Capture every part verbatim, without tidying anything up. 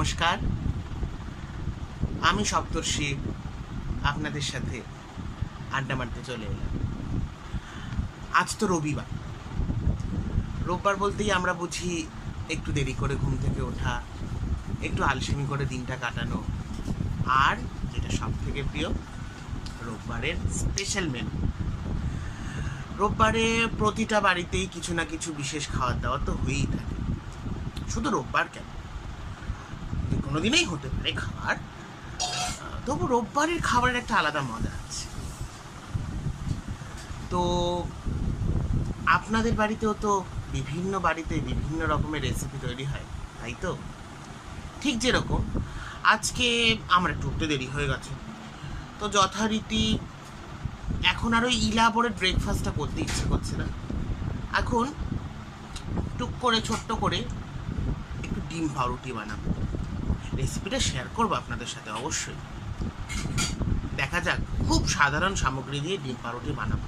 নমস্কার, আমি সপ্তর্ষি আপনাদের সাথে আড্ডা মারতে চলে এলাম। আজ তো রবিবার। রোববার বলতেই আমরা বুঝি একটু দেরি করে ঘুম থেকে ওঠা, একটু আলসেমি করে দিনটা কাটানো, আর যেটা সব থেকে প্রিয়, রোববারের স্পেশাল মেনু। রোববারে প্রতিটা বাড়িতেই কিছু না কিছু বিশেষ খাওয়ার দাওয়া তো হয়েই থাকে। শুধু রোববার কেন, যে কোনো দিনেই হতে পারে খাবার, তবু রোববারের খাবারের একটা আলাদা মজা আছে। তো আপনাদের বাড়িতেও তো বিভিন্ন বাড়িতে বিভিন্ন রকমের রেসিপি তৈরি হয়, তাই তো? ঠিক যেরকম আজকে আমার একটু উঠতে দেরি হয়ে গেছে, তো যথারীতি এখন আর ওই ইলাবোরেট ব্রেকফাস্টটা করতে ইচ্ছে করছে না। এখন টুক করে ছোট্ট করে একটু ডিম পাউরুটি বানাবো। রেসিপিটা শেয়ার করবো আপনাদের সাথে অবশ্যই। দেখা যাক, খুব সাধারণ সামগ্রী দিয়ে ডিম পাউরুটি বানাবো।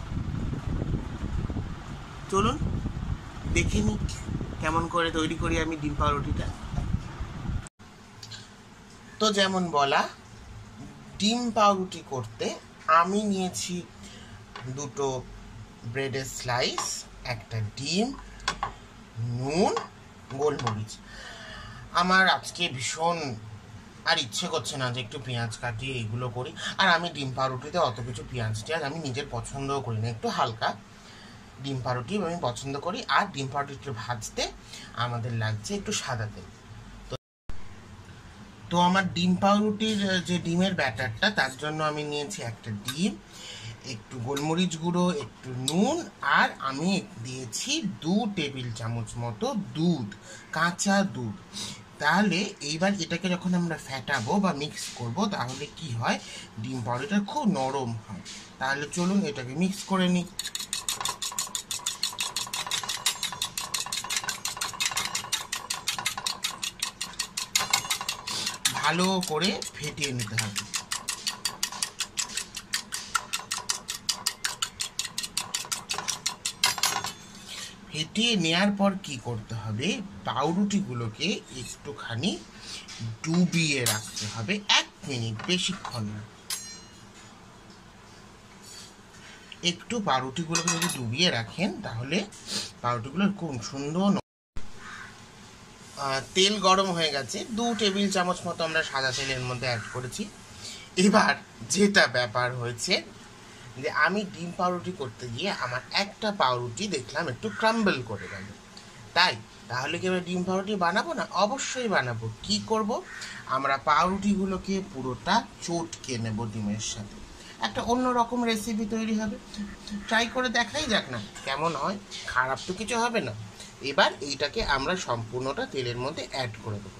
চলুন দেখে নিই কেমন করে তৈরি করি আমি ডিম পাউরুটিটা। তো যেমন বলা, ডিম পাউরুটি করতে আমি নিয়েছি দুটো ব্রেডের স্লাইস, একটা ডিম, নুন, গোলমরিচ। আমার আজকে ভীষণ আর ইচ্ছে করছে না যে একটু পেঁয়াজ কাটিয়ে এইগুলো করি, আর আমি ডিম পাউরুটিতে অত কিছু পেঁয়াজ টিয়াজ আমি নিজের পছন্দও করি না। একটু হালকা ডিম পাউরুটি আমি পছন্দ করি, আর ডিম পাউরুটি ভাজতে আমাদের লাগছে একটু সাদা তেল। তো আমার ডিম পাউরুটির যে ডিমের ব্যাটারটা, তার জন্য আমি নিয়েছি একটা ডিম, একটু গোলমরিচ গুঁড়ো, একটু নুন, আর আমি দিয়েছি দু টেবিল চামচ মতো দুধ, কাঁচা দুধ। তাহলে এইবার এটাকে যখন আমরা ফ্যাটাবো বা মিক্স করব, তাহলে কি হয়, ডিম পাউরুটিটা খুব নরম হয়। তাহলে চলুন এটাকে মিক্স করে নিই। ভালো করে ফেটিয়ে নিতে হবে। ফেটিয়ে নেওয়ার পর কি করতে হবে, পাউরুটিগুলোকে একটুখানি ডুবিয়ে রাখতে হবে, এক মিনিট, বেশিক্ষণ না। একটু পাউরুটিগুলোকে যদি ডুবিয়ে রাখেন, তাহলে পাউরুটিগুলো খুব সুন্দর। তেল গরম হয়ে গেছে, দু টেবিল চামচ মতো আমরা সাদা তেলের মধ্যে অ্যাড করেছি। এবার যেটা ব্যাপার হয়েছে, যে আমি ডিম পাউরুটি করতে গিয়ে আমার একটা পাউরুটি দেখলাম একটু ক্রাম্বল করে গেল। তাই তাহলে কি আমরা ডিম পাউরুটি বানাবো না? অবশ্যই বানাবো। কি করব, আমরা পাউরুটিগুলোকে পুরোটা চটকে নেব ডিমের সাথে। একটা অন্য রকম রেসিপি তৈরি হবে। ট্রাই করে দেখাই যাক না কেমন হয়, খারাপ তো কিছু হবে না। এবার এইটাকে আমরা সম্পূর্ণটা তেলের মধ্যে অ্যাড করে দেবো।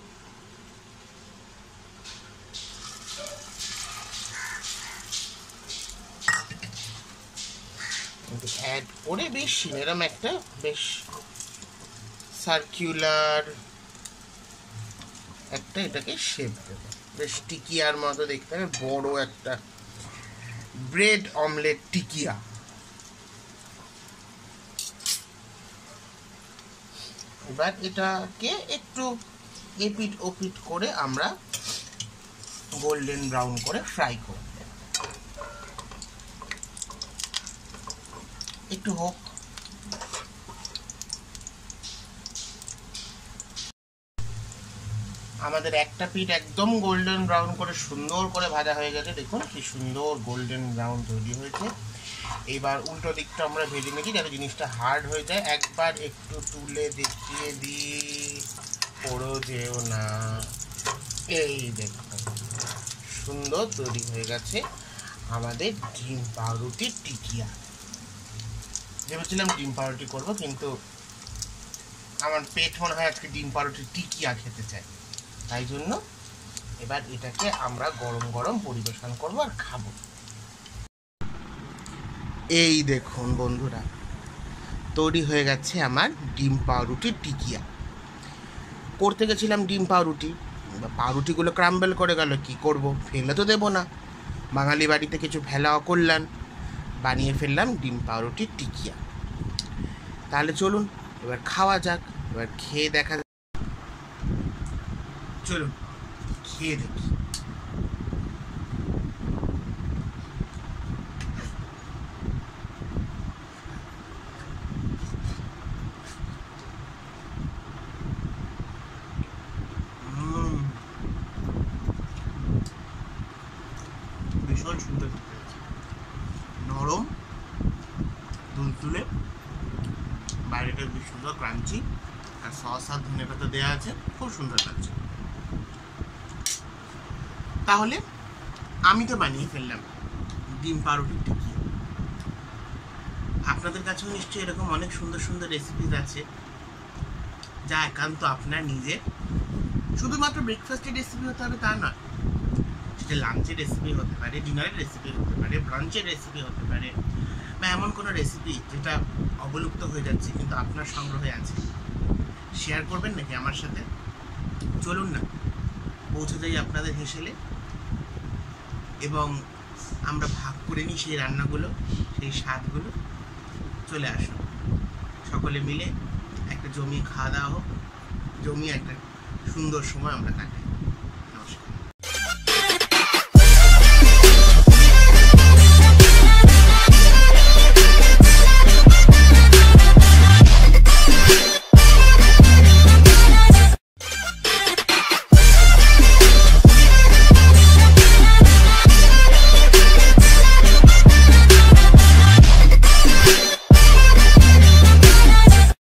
অ্যাড করে বেশ এরকম একটা বেশ সার্কুলার একটা এটাকে শেপ দেবো, বেশ টিকিয়ার মতো দেখতে হবে, বড় একটা ব্রেড অমলেট টিকিয়া। এবার এটাকে একটু এপিট ওপিট করে আমরা গোল্ডেন ব্রাউন করে ফ্রাই করব। একটু হোক। আমাদের একটা পিঠ একদম গোল্ডেন ব্রাউন করে সুন্দর করে ভাজা হয়ে গেছে। দেখুন কি সুন্দর গোল্ডেন ব্রাউন তৈরি হয়েছে। এবার উল্টো দিকটা আমরা ভেজে নিচ্ছি যাতে জিনিসটা হার্ড হয়ে যায়। একবার একটু তুলে দেখিয়ে দিই, পড়ো যেও না। এই দেখুন সুন্দর তৈরি হয়ে গেছে আমাদের ডিম পাউরুটির টিকিয়া। ভেবেছিলাম ডিম পাউরুটি করবো, কিন্তু আমার পেট মনে হয় আজকে ডিম পাউরুটির টিকিয়া খেতে চাই, তাই জন্য এবার এটাকে আমরা গরম গরম পরিবেশন করবো আর খাবো। এই দেখুন বন্ধুরা, তৈরি হয়ে গেছে আমার ডিম পাউরুটির টিকিয়া। করতে গেছিলাম ডিম পাউরুটি, পাউরুটিগুলো ক্রাম্বল করে গেল, কি করব, ফেলে তো দেবো না। বাঙালি বাড়িতে কিছু ফেলা অকল্যাণ, বানিয়ে ফেললাম ডিম পাউরুটির টিকিয়া। তাহলে চলুন এবার খাওয়া যাক, এবার খেয়ে দেখা যাক। চলুন খেয়ে দেখি। ভীষণ সুন্দর, নরম তুলতুলে, বাইরেটা বেশ সুন্দর ক্রাঞ্চি, আর সস আর ধনে পাতা দেওয়া আছে, খুব সুন্দর লাগছে। তাহলে আমি তো বানিয়ে ফেললাম ডিম পাউরুটির টিকি। আপনাদের কাছেও নিশ্চয়ই এরকম অনেক সুন্দর সুন্দর রেসিপিস আছে যা একান্ত আপনার নিজের। শুধুমাত্র ব্রেকফাস্টের রেসিপি হতে হবে তা নয়, সেটা লাঞ্চের রেসিপি হতে পারে, ডিনারের রেসিপি হতে পারে, ব্রাঞ্চের রেসিপি হতে পারে, বা এমন কোনো রেসিপি যেটা অবলুপ্ত হয়ে যাচ্ছে কিন্তু আপনার সংগ্রহে আছে, শেয়ার করবেন নাকি আমার সাথে? চলুন না পৌঁছে যাই আপনাদের হেসেলে, এবং আমরা ভাগ করে নিই সেই রান্নাগুলো, সেই স্বাদগুলো। চলে আসুন, সকলে মিলে একটা জমিয়ে খাওয়া দাওয়া হোক, জমিয়ে একটা সুন্দর সময় আমরা কাটাই।